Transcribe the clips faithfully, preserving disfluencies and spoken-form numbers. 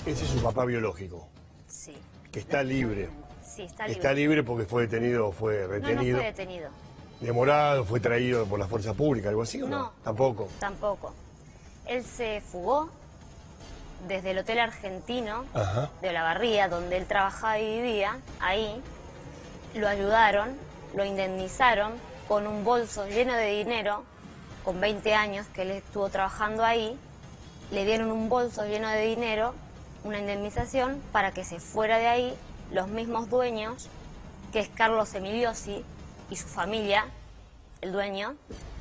Ese es su papá biológico. Sí. Que está libre. Sí, está libre. Está libre porque fue detenido, fue retenido. No, no fue detenido. Demorado, fue traído por la fuerza pública, algo así, ¿o no? No. Tampoco. Tampoco. Él se fugó desde el Hotel Argentino Ajá. de Olavarría, donde él trabajaba y vivía, ahí. Lo ayudaron, lo indemnizaron con un bolso lleno de dinero, con veinte años que él estuvo trabajando ahí. Le dieron un bolso lleno de dinero, una indemnización, para que se fuera de ahí los mismos dueños, que es Carlos Emiliosi y su familia, el dueño,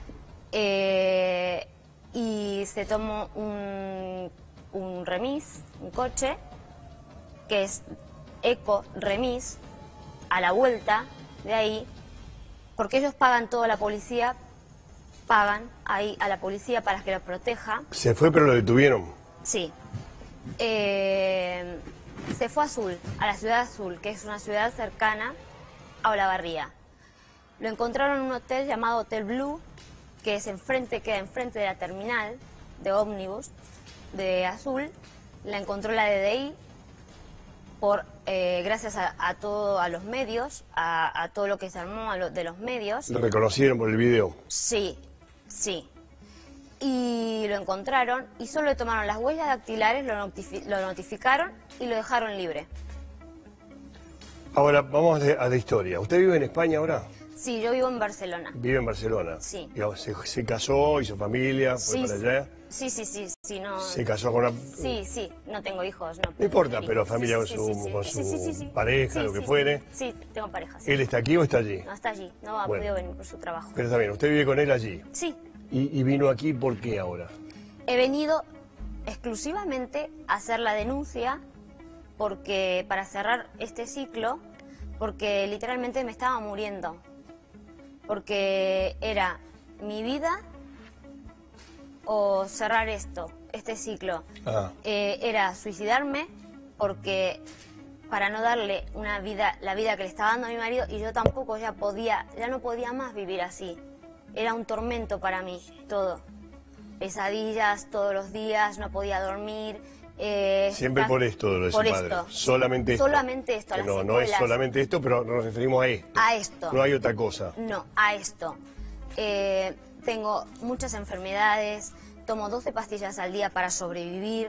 eh, y se tomó un, un remis, un coche, que es Eco Remis, a la vuelta de ahí, porque ellos pagan toda la policía, pagan ahí a la policía para que los proteja. Se fue, pero lo detuvieron. Sí. Eh, se fue a Azul, a la ciudad de Azul, que es una ciudad cercana a Olavarría. Lo encontraron en un hotel llamado Hotel Blue, que es enfrente, queda enfrente de la terminal de ómnibus de Azul. La encontró la D D I por eh, gracias a, a todo a los medios, a, a todo lo que se armó a lo, de los medios. ¿Lo reconocieron por el video? Sí, sí. Y lo encontraron y solo le tomaron las huellas dactilares, lo, notifi lo notificaron y lo dejaron libre. Ahora, vamos a la historia. ¿Usted vive en España ahora? Sí, yo vivo en Barcelona. Vive en Barcelona. Sí. Digamos, se, se casó, hizo familia, fue Sí, para allá. sí, sí, sí, sí, no... Se casó con una... Sí, sí, no tengo hijos, no. No importa, Sí, pero familia sí, con sí, su, sí, con sí, su sí, sí, sí. pareja, Sí, lo que sí, fuere. Sí, tengo pareja, sí. ¿Él está aquí o está allí? No, está allí, no ha Bueno. podido venir por su trabajo. Pero está bien, usted vive con él allí. Sí, ¿Y, y vino aquí por qué ahora? he venido exclusivamente a hacer la denuncia porque para cerrar este ciclo, porque literalmente me estaba muriendo. Porque era mi vida o cerrar esto, este ciclo. Ah. Eh, era suicidarme porque para no darle una vida, la vida que le estaba dando a mi marido, y yo tampoco ya podía, ya no podía más vivir así. Era un tormento para mí todo. Pesadillas todos los días, no podía dormir. Eh, Siempre por esto lo de su por padre. esto. Solamente esto. Solamente esto, a Que las no, no es secuelas. solamente esto, pero nos referimos a esto. A esto. No hay otra cosa. No, a esto. Eh, tengo muchas enfermedades, tomo doce pastillas al día para sobrevivir.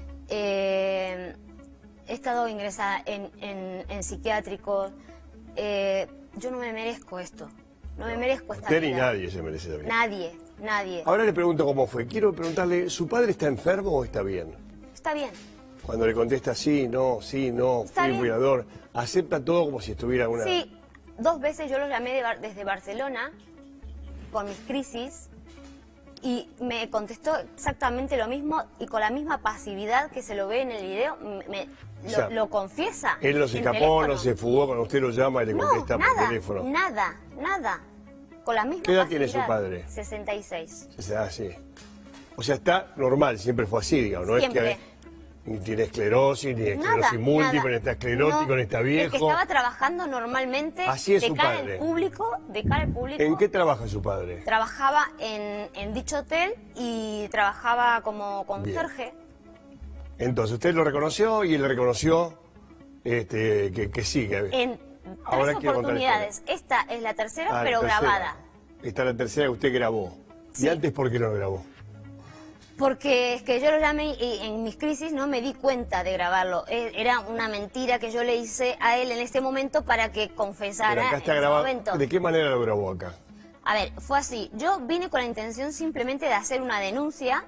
Eh, he estado ingresada en, en, en psiquiátricos. Eh, yo no me merezco esto. No me merezco esta Usted vida. ni nadie se merece la vida. Nadie, nadie. Ahora le pregunto cómo fue. Quiero preguntarle, ¿su padre está enfermo o está bien? Está bien. Cuando le contesta sí, no, sí, no, Está fui bien. cuidador, acepta todo como si estuviera una... Sí, dos veces yo lo llamé de Bar- desde Barcelona con mis crisis y me contestó exactamente lo mismo y con la misma pasividad que se lo ve en el video, me, O lo, sea, lo confiesa. Él no se en escapó, teléfono. no se fugó, cuando usted lo llama y le No, contesta nada, por teléfono. nada, nada. Con la misma ¿Qué edad tiene pasividad. su padre? sesenta y seis. O sea, sí. O sea, está normal, siempre fue así, digamos. No Siempre. es que ni tiene esclerosis, ni esclerosis Nada, múltiple, nada. ni está esclerótico, No, ni está el que viejo. estaba trabajando normalmente Así es de su cara padre. al público, de cara al público. ¿En qué trabaja su padre? Trabajaba en, en dicho hotel y trabajaba como conserje. Entonces, usted lo reconoció y él le reconoció este, que, que sí. Que... En Ahora tres quiero contar la oportunidades. Esta es la tercera, Ah, la pero tercera. grabada. Esta es la tercera que usted grabó. ¿Y Sí. antes por qué no lo grabó? Porque es que yo lo llamé y en mis crisis no me di cuenta de grabarlo. E- Era una mentira que yo le hice a él en este momento para que Pero confesara acá en está ese grabado. momento. ¿De qué manera lo grabó acá? A ver, fue así. Yo vine con la intención simplemente de hacer una denuncia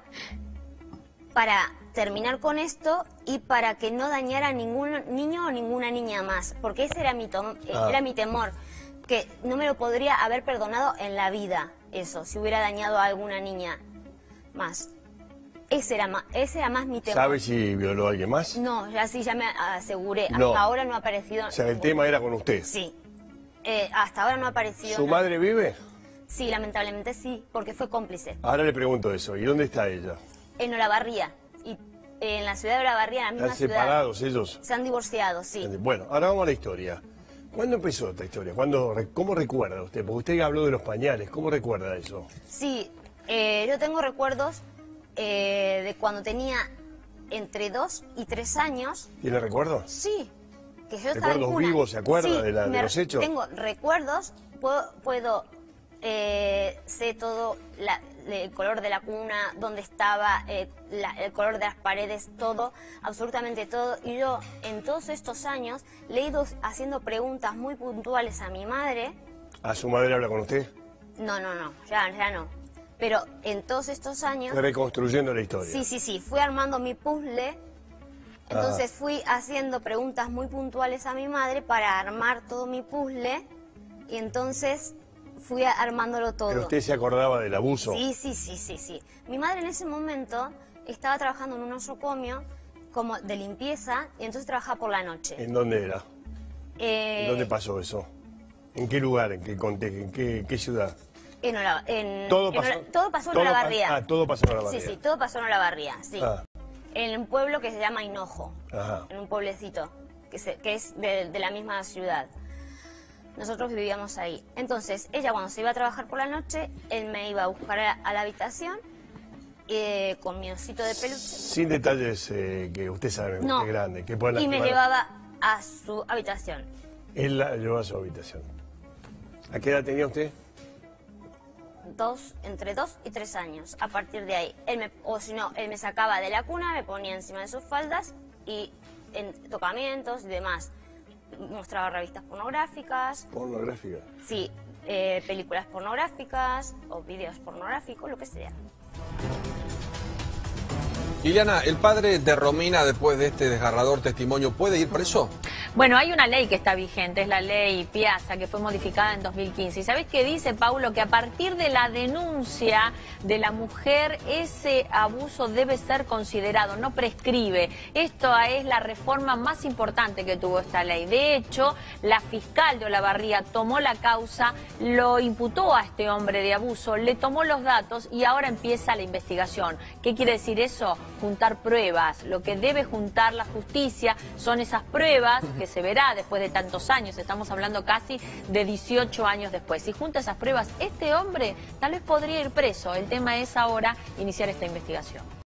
para terminar con esto y para que no dañara a ningún niño o ninguna niña más. Porque ese era mi, tom- eh, Ah. era mi temor. Que no me lo podría haber perdonado en la vida, eso, si hubiera dañado a alguna niña más. Ese era más, ese era más mi temor. ¿Sabe si violó a alguien más? No, ya sí, ya me aseguré. No. Hasta ahora no ha aparecido. O sea, el ningún- tema era con usted. Sí. Eh, hasta ahora no ha aparecido. ¿Su nada. madre vive? Sí, lamentablemente sí, porque fue cómplice. Ahora le pregunto eso. ¿Y dónde está ella? En Olavarría. Y eh, en la ciudad de Olavarría, en la misma ¿Están ciudad. separados ellos? Se han divorciado, sí. Bueno, ahora vamos a la historia. ¿Cuándo empezó esta historia? ¿Cuándo, re- ¿Cómo recuerda usted? Porque usted habló de los pañales. ¿Cómo recuerda eso? Sí, eh, yo tengo recuerdos eh, de cuando tenía entre dos y tres años. ¿Tiene recuerdos? Sí. Que yo estaba en ¿Recuerdos cuna. vivos? ¿Se acuerda Sí, de, la- de me- los hechos? Tengo recuerdos, puedo, puedo eh, sé todo, la- el color de la cuna, dónde estaba, eh, la- el color de las paredes, todo, absolutamente todo. Y yo en todos estos años le he ido haciendo preguntas muy puntuales a mi madre. ¿A su madre habla con usted? No, no, no, ya, ya no. Pero en todos estos años... Reconstruyendo la historia. Sí, sí, sí, fui armando mi puzzle. Entonces Ah. fui haciendo preguntas muy puntuales a mi madre para armar todo mi puzzle y entonces fui a- armándolo todo. ¿Pero usted se acordaba del abuso? Sí, sí, sí, sí, sí. Mi madre en ese momento estaba trabajando en un nosocomio como de limpieza y entonces trabajaba por la noche. ¿En dónde era? Eh, ¿En dónde pasó eso? ¿En qué lugar? ¿En qué contexto? ¿En qué, qué ciudad? En Ola- en- Todo en pasó, Ola- todo pasó en todo pa- Olavarría. Ah, todo pasó en Olavarría. Sí, sí, todo pasó en Olavarría, sí. Ah. En un pueblo que se llama Hinojo, Ajá. en un pueblecito, que, se- que es de, de la misma ciudad. Nosotros vivíamos ahí. Entonces, ella cuando se iba a trabajar por la noche, él me iba a buscar a, a la habitación eh, con mi osito de peluche. Sin detalles eh, que usted sabe, No, usted es grande. Que pueden y me lastimar. llevaba a su habitación. Él la llevó a su habitación. ¿A qué edad tenía usted? Dos, entre dos y tres años. A partir de ahí, él me, o si no, él me sacaba de la cuna, me ponía encima de sus faldas y en tocamientos y demás. Mostraba revistas pornográficas, Pornográfica. sí, eh, películas pornográficas o videos pornográficos, lo que sea. Liliana, ¿el padre de Romina, después de este desgarrador testimonio, puede ir preso? Bueno, hay una ley que está vigente, es la ley Piazza, que fue modificada en dos mil quince. ¿Y sabés qué dice, Paulo? Que a partir de la denuncia de la mujer, ese abuso debe ser considerado, no prescribe. Esto es la reforma más importante que tuvo esta ley. De hecho, la fiscal de Olavarría tomó la causa, lo imputó a este hombre de abuso, le tomó los datos y ahora empieza la investigación. ¿Qué quiere decir eso? Juntar pruebas. Lo que debe juntar la justicia son esas pruebas que se verá después de tantos años. Estamos hablando casi de dieciocho años después. Si junta esas pruebas, este hombre tal vez podría ir preso. El tema es ahora iniciar esta investigación.